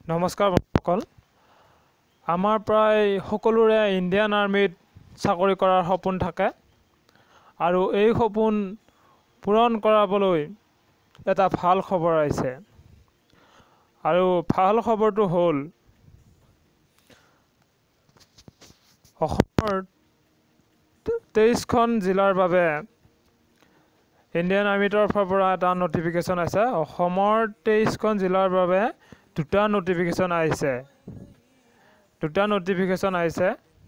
নমস্কাৰ সকল আমাৰ প্ৰায় সকলোৰে ইণ্ডিয়ান আৰ্মিত চাকৰি কৰাৰ সপোন থাকে আৰু এই সপোন পূৰণ কৰাবলৈ এটা ভাল খবৰ আহিছে আৰু ভাল খবৰটো হ'ল অসমৰ 23খন জিলাৰ বাবে ইণ্ডিয়ান আৰ্মিৰ তৰফৰ পৰা এটা নটিফিকেশ্যন আছে অসমৰ 23খন জিলাৰ বাবে দুটা নটিফিকেশ্যন আহিছে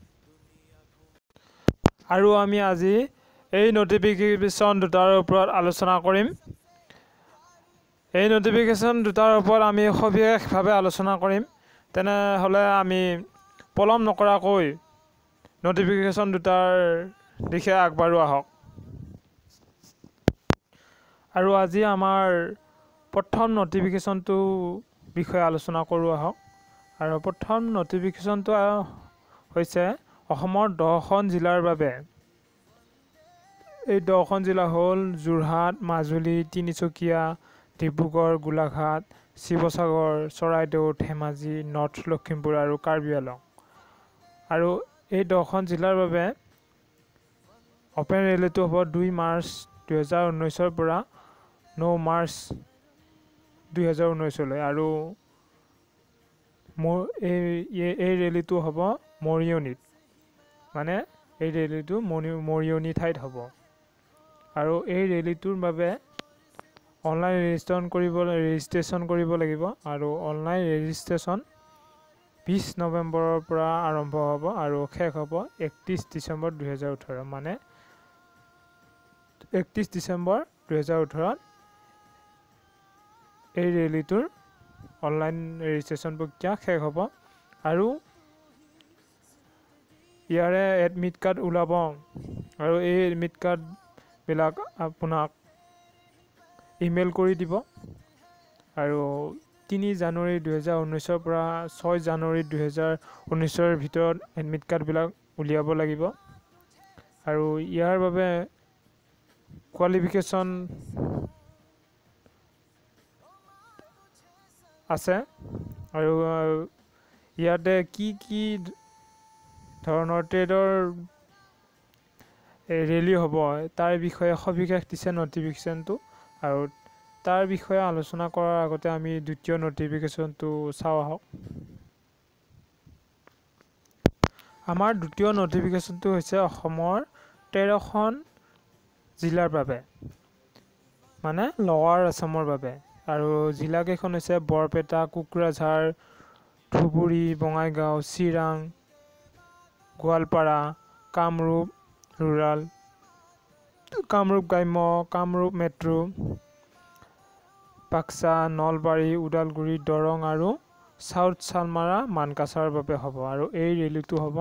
আৰু আমি আজি এই নটিফিকেশ্যন দুটাৰ ওপৰত আলোচনা কৰিম এই নটিফিকেশ্যন দুটাৰ ওপৰত আমি সবিশেষভাৱে আলোচনা কৰিম তেনেহ'লে আমি পলম নকৰাকৈ নটিফিকেশ্যন দুটাৰ দিশে আগবাঢ়ো আহক আৰু আজি আমাৰ প্ৰথম নটিফিকেশ্যনটো বিষয়ে আলোচনা কৰোঁ আহক আৰু প্ৰথম নটিফিকেশ্যনটো হৈছে অসমৰ 10খন জিলাৰ বাবে এই 10খন জিলা হ'ল যোৰহাট মাজুলী তিনিচুকীয়া ডিব্ৰুগড় গোলাঘাট শিৱসাগৰ চৰাইদেউ ধেমাজি নৰ্থ লখিমপুৰ আৰু কাৰ্বি আংলং আৰু এই 10খন জিলাৰ বাবে অপেন ৰেলীটো হ'ব 2 মাৰ্চ 2019 পৰা 9 মাৰ্চ 2019 লৈ আৰু এই ৰেলীটো হ'ব মৰিয়নিত মানে এই ৰেলীটো মৰিয়নি ঠাইত হ'ব আৰু এই ৰেলীটোৰ বাবে অনলাইন ৰেজিষ্ট্ৰেশ্যন কৰিব লাগিব আৰু অনলাইন ৰেজিষ্ট্ৰেশ্যন 20 নৱেম্বৰৰ পৰা আৰম্ভ হ'ব আৰু শেষ হ'ব 31 ডিচেম্বৰ 2018 মানে 31 ডিচেম্বৰ 2018 এই ৰেলীটোৰ অনলাইন ৰেজিষ্ট্ৰেশ্যন প্ৰক্ৰিয়া শেষ হ'ব আৰু ইয়াৰে এডমিট কাৰ্ড ওলাব আৰু এই এডমিট কাৰ্ডবিলাক আপোনাক ইমেইল কৰি দিব আৰু 3 জানুৱাৰী 2019 পৰা 6 জানুৱাৰী 2019 ভিতৰত এডমিট কাৰ্ডবিলাক উলিয়াব লাগিব আৰু ইয়াৰ বাবে কোৱালিফিকেশ্যন আছে আৰু ইয়াতে কি ধৰণৰ ট্ৰেডৰ ৰেলী হ'ব তাৰ বিষয়ে সবিশেষ দিছে নটিফিকেশ্যনটো আৰু তাৰ বিষয়ে আলোচনা কৰাৰ আগতে আমি দ্বিতীয় নটিফিকেশ্যনটো চাওঁ আহক আমাৰ দ্বিতীয় নটিফিকেশ্যনটো হৈছে অসমৰ 13খন জিলাৰ বাবে মানে লৱাৰ আছামৰ বাবে আৰু জিলাকেইখন হৈছে বৰপেটা কোকৰাঝাৰ ধুবুৰী বঙাইগাঁও চিৰাং গোৱালপাৰা কামৰূপ ৰুৰাল কামৰূপ গ্ৰাম্য কামৰূপ মেট্ৰ' বাক্সা নলবাৰী ওদালগুৰি দৰং আৰু চাউথ চালমাৰা মানকাছাৰ বাবে হ'ব আৰু এই ৰেলীটো হ'ব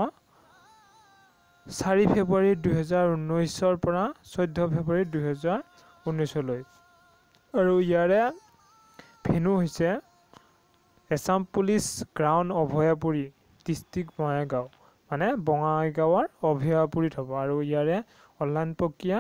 4 ফেব্ৰুৱাৰী 2019 পৰা 14 ফেব্ৰুৱাৰী 2019 লৈ আৰু ইয়াৰে ভেনু হৈছে Assam police ground Abhayapuri district Bongaigaon মানে বঙাইগাঁৱৰ অভয়াপুৰীত হ'ব আৰু ইয়াৰে অনলাইন প্ৰক্ৰিয়া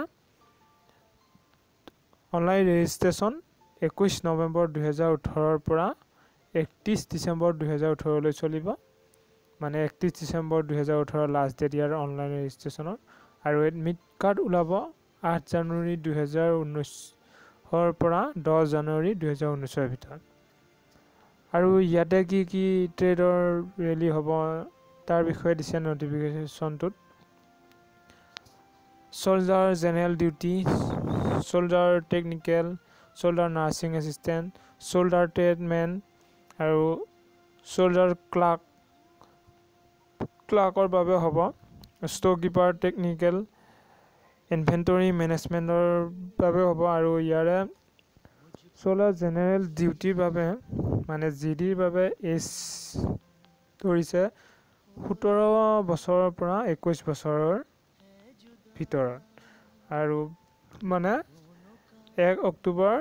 অনলাইন ৰেজিষ্ট্ৰেশ্যন 21 নৱেম্বৰ 2018 পৰা 31 ডিচেম্বৰ 2018 লৈ চলিব মানে 31 ডিচেম্বৰ 2018 লাষ্ট ডেট ইয়াৰ অনলাইন ৰেজিষ্ট্ৰেশ্যনৰ আৰু এডমিট কাৰ্ড ওলাব 8 জানুৱাৰী 2019 পৰা 10 জানুৱাৰী 2019 ভিতৰত আৰু ইয়াতে কি ট্ৰেডৰ ৰেলী হ'ব তাৰ বিষয়ে দিছে নটিফিকেশ্যনটোত soldier general duty soldier technical soldier nursing assistant soldier tradesman আৰু soldier ক্লাৰ্কৰ বাবে হ'ব ষ্ট'ৰ কিপাৰ টেকনিকেল ইনভেণ্টৰী মেনেজমেণ্টৰ বাবে হ'ব আৰু ইয়াৰে soldier জেনেৰেল ডিউটিৰ বাবে মানে জিডিৰ বাবে এজ ধৰিছে 17 বছৰৰ পৰা 21 বছৰৰ ভিতৰত আৰু মানে 1 অক্টোবৰ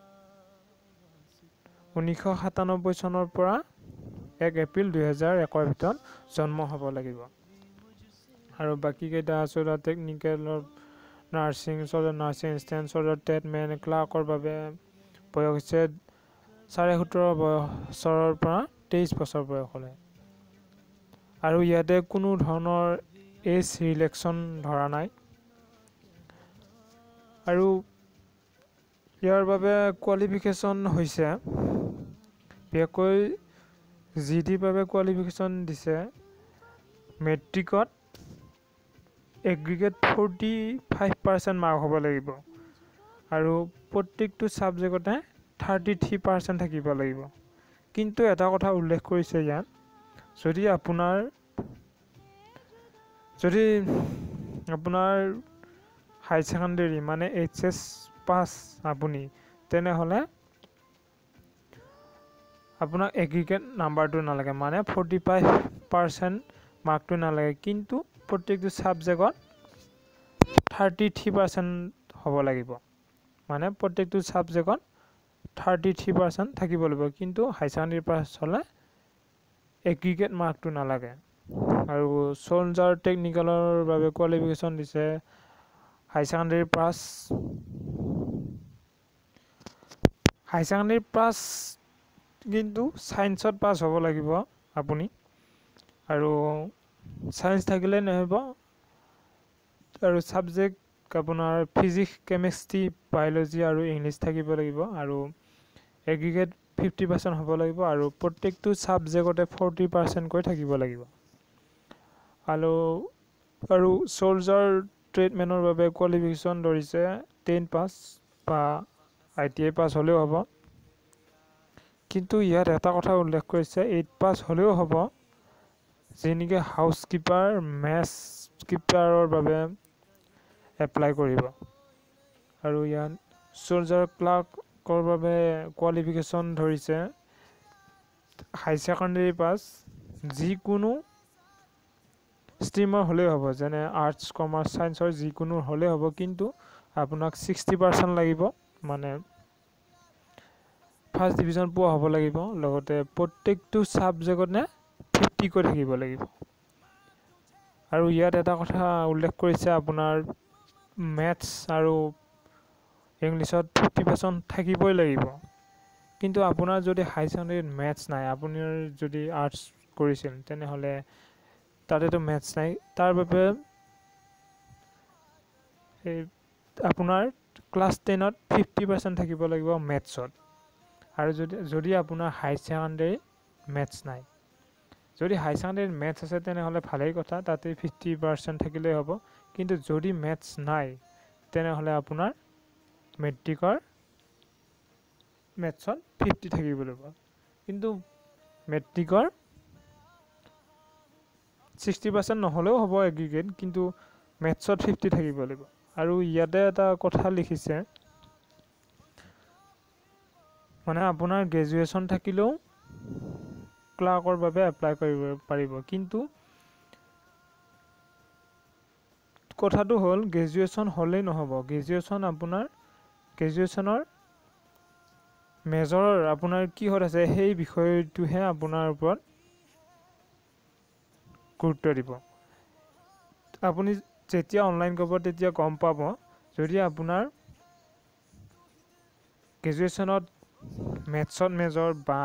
1997 চনৰ পৰা 1 এপ্ৰিল 2001 ভিতৰত জন্ম হ'ব লাগিব আৰু বাকী কেইটা soldier টেকনিকেলৰ nursing soldier nursing assistant soldier tradesmen ক্লাৰ্কৰ বাবে বয়স হৈছে 17.5 বছৰৰ পৰা 23 বছৰ বয়স হ'লে আৰু ইয়াতে কোনো ধৰণৰ এজ ৰিলেকশ্যন ধৰা নাই আৰু ইয়াৰ বাবে কোৱালিফিকেশ্যন হৈছে বিশেষকৈ জিডিৰ বাবে কোৱালিফিকেশ্যন দিছে মেট্ৰিকত এগ্ৰিগেট 45% মাৰ্ক হ'ব লাগিব আৰু প্ৰত্যেকটো ছাবজেক্টতে 33% থাকিব লাগিব কিন্তু এটা কথা উল্লেখ কৰিছে ইয়াত যদি আপোনাৰ হাই ছেকেণ্ডেৰী মানে এইচএছ পাছ আপুনি তেনেহ'লে আপোনাক এগ্ৰিগেট নাম্বাৰটো নালাগে মানে 45% মাৰ্কটো নালাগে কিন্তু প্ৰত্যেকটো ছাবজেক্টত 33% হ'ব লাগিব মানে প্ৰত্যেকটো ছাবজেক্টত 33% থাকিব লাগিব কিন্তু হাই ছেকেণ্ডেৰী পাছ হ'লে এগ্ৰিগেট মাৰ্কটো নালাগে আৰু সোলজাৰ টেকনিকেলৰ বাবে কোৱালিফিকেশ্যন দিছে হাই ছেকেণ্ডেৰী পাছ কিন্তু সায়েন্সত পাছ হ'ব লাগিব আপুনি আৰু সায়েন্স থাকিলে নহ'ব আৰু সাবজেক্ট আপোনাৰ ফিজিক্স কেমিষ্ট্ৰি বায়'লজি আৰু ইংলিছ থাকিব লাগিব আৰু এগ্ৰিগেট 50% হ'ব লাগিব আৰু প্ৰত্যেকটো সাবজেক্টতে 40% কৈ থাকিব লাগিব আৰু সোলজাৰ ট্ৰেডমেনৰ বাবে কোৱালিফিকেশ্যন ধৰিছে 10 পাছ বা ITI পাছ হ'লেও হ'ব কিন্তু ইয়াত এটা কথা উল্লেখ কৰিছে 8 পাছ হ'লেও হ'ব যেনেকৈ হাউচ কিপাৰ মেছ কিপাৰৰ বাবে এপ্লাই কৰিব আৰু ইয়াত সোলজাৰ ক্লাৰ্কৰ বাবে কোৱালিফিকেশ্যন ধৰিছে হাই ছেকেণ্ডেৰী পাছ যিকোনো ষ্ট্ৰীমৰ হ'লেও হ'ব যেনে আৰ্টছ কমাৰ্চ ছায়েন্সৰ যিকোনো হ'লেও হ'ব কিন্তু আপোনাক 60% লাগিব মানে ফাৰ্ষ্ট ডিভিজন পোৱা হ'ব লাগিব লগতে প্ৰত্যেকটো ছাবজেক্টতে 50 কৈ থাকিব লাগিব আৰু ইয়াত এটা কথা উল্লেখ কৰিছে আপোনাৰ মেথছ আৰু ইংলিছত 50% থাকিবই লাগিব কিন্তু আপোনাৰ যদি হাই ছেকেণ্ডেৰীত মেথছ নাই আপুনি যদি আৰ্টছ কৰিছিল তেনেহ'লে তাতেতো মেথছ নাই তাৰ বাবে আপোনাৰ ক্লাছ 10ত 50% থাকিব লাগিব মেথছত আৰু যদি আপোনাৰ হাই ছেকেণ্ডেৰী মেথছ নাই যদি হাই ছেকেণ্ডেৰীত মেথছ আছে তেনেহ'লে ভালেই কথা তাতে 50% থাকিলেই হ'ব কিন্তু যদি মেথছ নাই তেনেহ'লে আপোনাৰ মেট্ৰিকৰ মেথছত 50 থাকিব লাগিব কিন্তু মেট্ৰিকৰ 60% নহ'লেও হ'ব এগ্ৰিগেট কিন্তু মেথছত 50 থাকিব লাগিব আৰু ইয়াতে এটা কথা লিখিছে মানে আপোনাৰ গ্ৰেজুৱেশ্যন থাকিলেও ক্লাৰ্কৰ বাবে এপ্লাই কৰিব পাৰিব কিন্তু কথাটো হ'ল গ্ৰেজুৱেশ্যন হ'লেই নহ'ব গ্ৰেজুৱেশ্যনৰ মেজৰ আপোনাৰ কিহত আছে সেই বিষয়টোহে আপোনাৰ ওপৰত গুৰুত্ব দিব আপুনি যেতিয়া অনলাইন কৰিব তেতিয়া গম পাব যদি আপোনাৰ গ্ৰেজুৱেশ্যনত মেথছত মেজৰ বা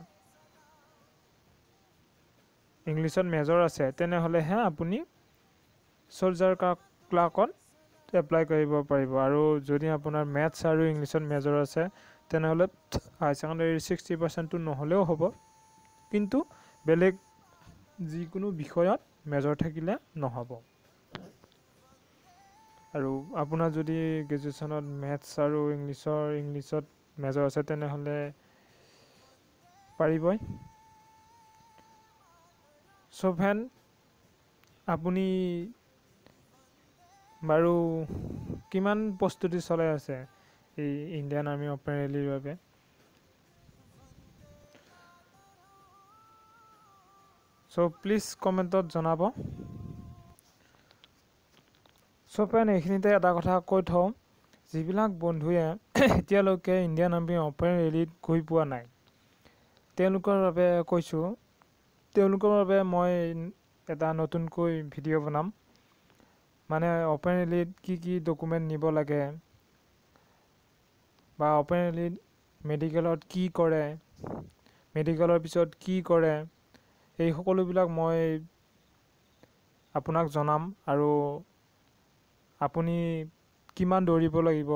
ইংলিছত মেজৰ আছে তেনেহ'লেহে আপুনি সোলজাৰ ক্লাৰ্কত এপ্লাই কৰিব পাৰিব আৰু যদি আপোনাৰ মেথছ আৰু ইংলিছত মেজৰ আছে তেনেহ'লে হাই ছেকেণ্ডেৰীৰ 60%টো নহ'লেও হ'ব কিন্তু বেলেগ যিকোনো বিষয়ত মেজৰ থাকিলে নহ'ব আৰু আপোনাৰ যদি গ্ৰেজুৱেশ্যনত মেথছ আৰু ইংলিছত মেজৰ আছে তেনেহ'লে পাৰিবই চ' ফ্ৰেণ্ড আপুনি বাৰু কিমান প্ৰস্তুতি চলাই আছে এই ইণ্ডিয়ান আৰ্মি অপেন ৰেলীৰ বাবে চ' প্লিজ কমেণ্টত জনাব চ' ফ্ৰেণ্ড এইখিনিতে এটা কথা কৈ থওঁ যিবিলাক বন্ধুৱে এতিয়ালৈকে ইণ্ডিয়ান আৰ্মি অপেন ৰেলীত গৈ পোৱা নাই তেওঁলোকৰ বাবে কৈছোঁ তেওঁলোকৰ বাবে মই এটা নতুনকৈ ভিডিঅ' বনাম মানে অপেন ৰেলীত কি ডকুমেণ্ট নিব লাগে বা অপেন ৰেলীত মেডিকেলত কি কৰে মেডিকেলৰ পিছত কি কৰে এই সকলোবিলাক মই আপোনাক জনাম আৰু আপুনি কিমান দৌৰিব লাগিব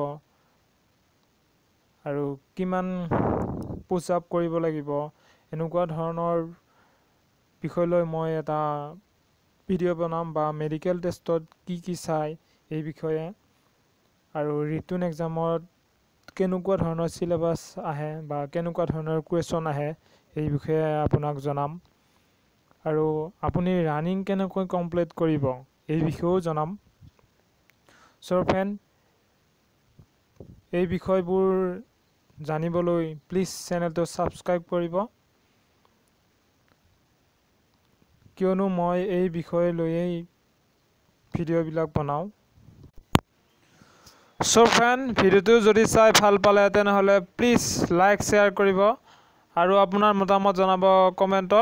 আৰু কিমান পুশ আপ কৰিব লাগিব এনেকুৱা ধৰণৰ বিষয় লৈ মই এটা ভিডিঅ' বনাম বা মেডিকেল টেষ্টত কি চাই এই বিষয়ে আৰু ৰিটেন এক্সামত কেনেকুৱা ধৰণৰ সিলেবাস আহে বা কেনেকুৱা ধৰণৰ কুৱেশ্যন আহে এই বিষয়ে আপোনাক জনাম আৰু আপুনি ৰানিং কেনেকৈ কমপ্লিট কৰিব এই বিষয়েও জনাম চ' ফ্ৰেণ্ড এই বিষয়বোৰ জানিবলৈ প্লিজ চেনেলটো ছাবস্ক্ৰাইব কৰিব কিয়নো মই এই বিষয় লৈয়েই ভিডিঅ'বিলাক বনাওঁ চ' ফ্ৰেণ্ড ভিডিঅ'টো যদি চাই ভাল পালে তেনেহ'লে প্লিজ লাইক শ্বেয়াৰ কৰিব আৰু আপোনাৰ মতামত জনাব কমেণ্টত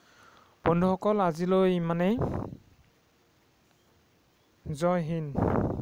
বন্ধুসকল আজিলৈ ইমানেই জয় হিন্দ